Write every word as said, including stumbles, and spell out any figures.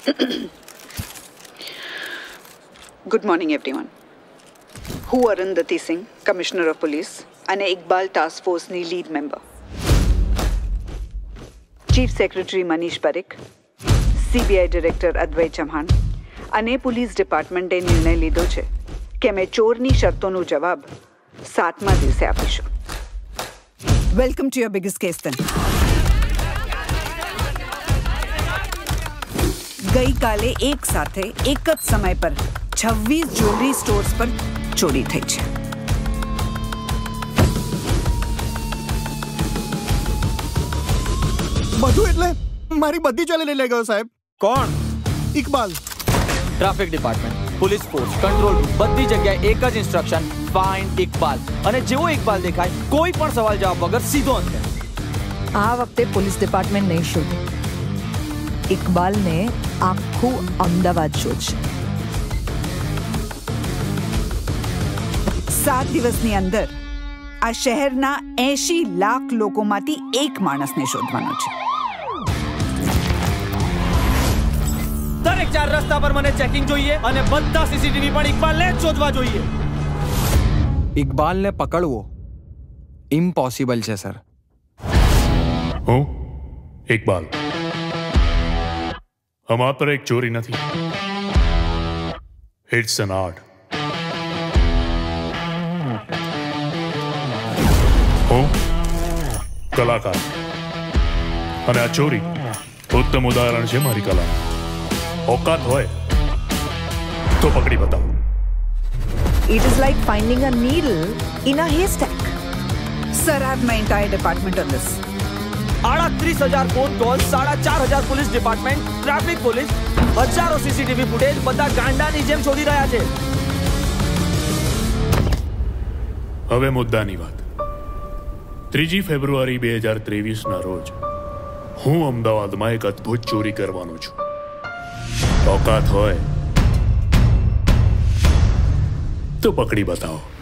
Good morning, everyone. હું Arundhati Singh, commissioner of police અને Iqbal task ફોર્સની lead member. Chief secretary Manish Parikh, CBI director Advait Chauhan અને police ડિપાર્ટમેન્ટે નિર્ણય લીધો છે કે અમે ચોરની શરતોનો જવાબ સાતમા દિવસે આપીશું. Welcome to your biggest case then. ગઈકાલે એક સાથે એક જ સમય પર છવ્વીસ જ્વેલરી સ્ટોર્સ પર ચોરી થઈ છે. બધું એટલે મારી બધી ચાલી લઈ ગયો સાહેબ. કોણ? Iqbal. Traffic department, police force, control room, બધી જગ્યાએ એક જ ઇન્સ્ટ્રક્શન, ફાઇન્ડ ઇકબાલ. અને જેવો ઇકબાલ દેખાય કોઈ પણ સવાલ જવાબ વગર સીધો અંદર. આ વખતે પોલીસ ડિપાર્ટમેન્ટ નહીં શોધે, ઇકબાલને આખું અમદાવાદ શોધશે. સાત દિવસની અંદર આ શહેરના એંશી લાખ લોકોમાંથી એક માણસને શોધવાનો છે. દરેક ચાર રસ્તા પર મને ચેકિંગ જોઈએ અને બધા સીસીટીવી પણ ઇકબાલને જ શોધવા જોઈએ. ઇકબાલને પકડવો ઇમ્પોસિબલ છે સર. હું ઇકબાલ. આ માત્ર એક ચોરી નથી, ઇટ્સ એન આર્ટ. હું કલાકાર અને આ ચોરી ઉત્તમ ઉદાહરણ છે મારી કલા. औकात હોય તો પકડી બતાવો. It is like finding a needle in a haystack. Sir, I have my entire department on this. આડત્રીસ હજાર ફોન કોલ, સાડા ચાર હજાર પોલીસ ડિપાર્ટમેન્ટ, ટ્રાફિક પોલીસ, હજારો સીસીટીવી ફૂટેજ, બધા ગાંડાની જેમ શોધી રહ્યા છે. હવે મુદ્દાની વાત. ત્રીજી ફેબ્રુઆરી બે હજાર ત્રેવીસના રોજ હું અમદાવાદમાં એક અદ્ભુત ચોરી કરવાનો છું. औकात હોય તો પકડી બતાવો.